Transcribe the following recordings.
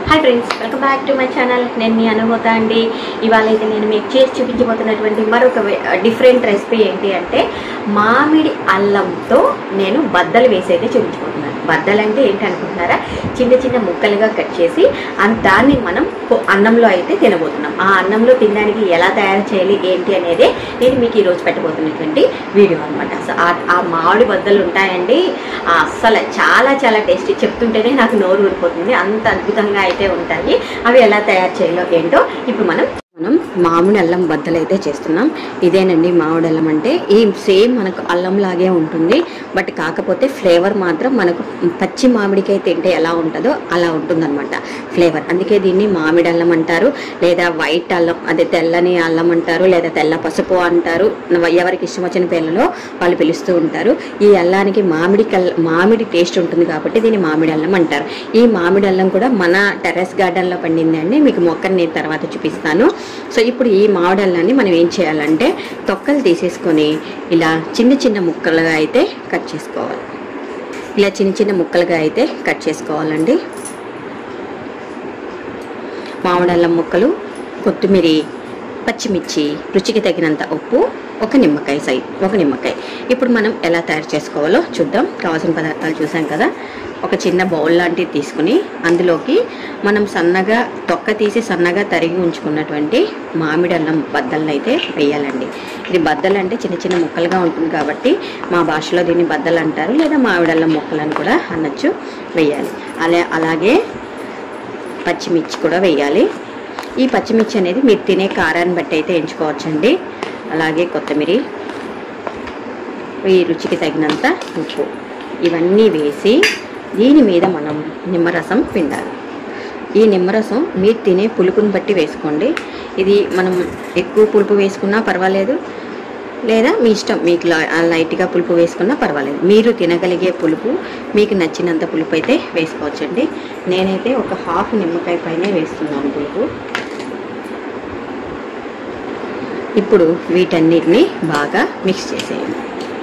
High friends welcome back to my channel నేను మీ అనుభూత అండి ఇవాళ అయితే నేను మీకు చేసి చూపించబోతున్నటువంటి మరొక డిఫరెంట్ రెసిపీ ఏంటి అంటే మామిడి అల్లంతో నేను బద్దలు వేసి అయితే చూపించబోతున్నాను. బద్దలు అంటే ఏంటి అనుకుంటున్నారా? చిన్న చిన్న ముక్కలుగా కట్ చేసి దాన్ని మనం అన్నంలో అయితే తినబోతున్నాం. ఆ అన్నంలో తినడానికి ఎలా తయారు చేయాలి ఏంటి అనేది నేను మీకు ఈరోజు పెట్టబోతున్నటువంటి వీడియో అనమాట. సో ఆ మామిడి బద్దలు ఉంటాయండి, అస్సలు చాలా చాలా టేస్టీ, చెప్తుంటేనే నాకు నోరు ఊరిపోతుంది, అంత అద్భుతంగా అయితే ఉంటాయి. అవి ఎలా తయారు చేయాలో ఏంటో ఇప్పుడు మనం మామిడి అల్లం బద్దలు అయితే చేస్తున్నాం. ఇదేనండి మామిడి అల్లం అంటే ఈ సేమ్ మనకు అల్లం లాగే ఉంటుంది, బట్ కాకపోతే ఫ్లేవర్ మాత్రం మనకు పచ్చి మామిడికాయ తింటే ఎలా ఉంటుందో అలా ఉంటుందన్నమాట ఫ్లేవర్. అందుకే దీన్ని మామిడి అల్లం అంటారు, లేదా వైట్ అల్లం, అదే తెల్లని అల్లం అంటారు, లేదా తెల్ల పసుపు అంటారు. ఎవరికి ఇష్టం వచ్చిన పేర్లలో వాళ్ళు పిలుస్తూ ఉంటారు. ఈ అల్లానికి మామిడి టేస్ట్ ఉంటుంది కాబట్టి దీన్ని మామిడి అల్లం అంటారు. ఈ మామిడి అల్లం కూడా మన టెర్రస్ గార్డెన్లో పండింది అండి. మీకు మొక్కని నేను తర్వాత చూపిస్తాను. సో ఇప్పుడు ఈ మామిడి అల్లాన్ని మనం ఏం చేయాలంటే తొక్కలు తీసేసుకొని ఇలా చిన్న చిన్న ముక్కలుగా అయితే కట్ చేసుకోవాలి. ఇలా చిన్న చిన్న ముక్కలుగా అయితే కట్ చేసుకోవాలండి. మామిడి అల్లం ముక్కలు, కొత్తిమీర, పచ్చిమిర్చి, రుచికి తగినంత ఉప్పు, ఒక నిమ్మకాయ. ఇప్పుడు మనం ఎలా తయారు చేసుకోవాలో చూద్దాం. కావాల్సిన పదార్థాలు చూసాం కదా. ఒక చిన్న బౌల్ లాంటిది తీసుకుని అందులోకి మనం సన్నగా తొక్క తీసి సన్నగా తరిగి ఉంచుకున్నటువంటి మామిడి అల్లం బద్దలను అయితే వేయాలండి. ఇది బద్దలు అంటే చిన్న చిన్న ముక్కలుగా ఉంటుంది కాబట్టి మా భాషలో దీన్ని బద్దలు అంటారు, లేదా మామిడి అల్లం ముక్కలని కూడా అనొచ్చు. వేయాలి. అలాగే పచ్చిమిర్చి కూడా వేయాలి. ఈ పచ్చిమిర్చి అనేది మీరు తినే కారాన్ని బట్టి అయితే ఎంచుకోవచ్చండి. అలాగే కొత్తిమీర, ఈ రుచికి తగినంత ఉప్పు, ఇవన్నీ వేసి దీని మీద మనం నిమ్మరసం పిండాలి. ఈ నిమ్మరసం మీరు తినే పులుపుని బట్టి వేసుకోండి. ఇది మనం ఎక్కువ పులుపు వేసుకున్నా పర్వాలేదు, లేదా మీ ఇష్టం, మీకు లైట్గా పులుపు వేసుకున్నా పర్వాలేదు. మీరు తినగలిగే పులుపు, మీకు నచ్చినంత పులుపు అయితే వేసుకోవచ్చండి. నేనైతే ఒక హాఫ్ నిమ్మకాయ పైన వేస్తున్నాను పులుపు. ఇప్పుడు వీటన్నిటిని బాగా మిక్స్ చేసేయండి.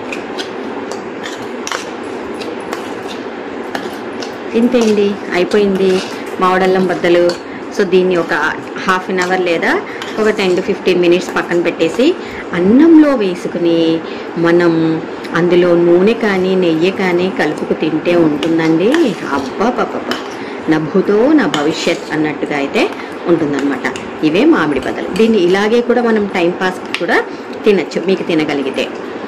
ఇంతే అండి, అయిపోయింది మామిడి అల్లం బద్దలు. సో దీన్ని ఒక హాఫ్ అన్ అవర్ లేదా ఒక 10 to 15 minutes పక్కన పెట్టేసి అన్నంలో వేసుకుని మనం అందులో నూనె కానీ నెయ్యి కానీ కలుపుకు తింటే ఉంటుందండి. అబ్బా పాప, నభూతో నా భవిష్యత్ అన్నట్టుగా అయితే ఉంటుందన్నమాట. ఇవే మామిడి బద్దలు. దీన్ని ఇలాగే కూడా మనం టైంపాస్ కూడా తినచ్చు, మీకు తినగలిగితే.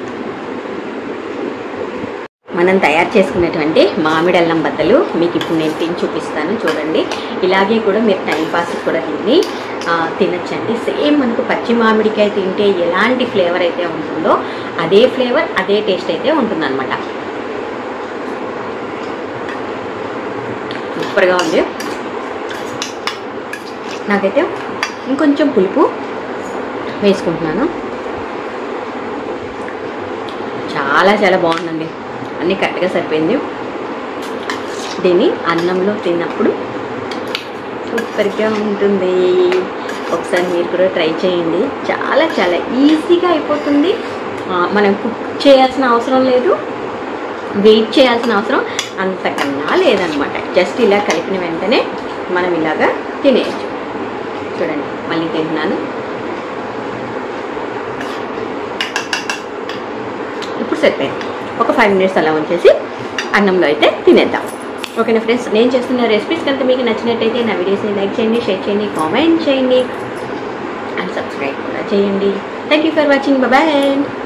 మనం తయారు చేసుకునేటువంటి మామిడి అల్లం బద్దలు మీకు ఇప్పుడు నేను తిని చూపిస్తాను, చూడండి. ఇలాగే కూడా మీరు టైంపాస్ కూడా దీన్ని తినచ్చండి. సేమ్ మనకు పచ్చి మామిడికాయ తింటే ఎలాంటి ఫ్లేవర్ అయితే ఉంటుందో అదే ఫ్లేవర్, అదే టేస్ట్ అయితే ఉంటుందన్నమాట. సూపర్గా ఉంది. నాకైతే ఇంకొంచెం పులుపు వేసుకుంటున్నాను. చాలా చాలా బాగుందండి, అన్నీ కరెక్ట్గా సరిపోయింది. దీన్ని అన్నంలో తిన్నప్పుడు సూపర్గా ఉంటుంది. ఒకసారి మీరు కూడా ట్రై చేయండి. చాలా చాలా ఈజీగా అయిపోతుంది. మనం కుక్ చేయాల్సిన అవసరం లేదు, వెయిట్ చేయాల్సిన అవసరం అంతకన్నా లేదనమాట. జస్ట్ ఇలా కలిపిన వెంటనే మనం ఇలాగా తినేయచ్చు. చూడండి, మళ్ళీ తింటున్నాను. ఇప్పుడు సరిపోయింది. ఒక 5 minutes అలా ఉంచేసి అన్నంలో అయితే తినేద్దాం. ఓకేనా ఫ్రెండ్స్, నేను చేస్తున్న రెసిపీస్ కనుక మీకు నచ్చినట్టయితే నా వీడియోస్ని లైక్ చేయండి, షేర్ చేయండి, కామెంట్ చేయండి అండ్ సబ్స్క్రైబ్ కూడా చేయండి. Thank you for watching. Bye.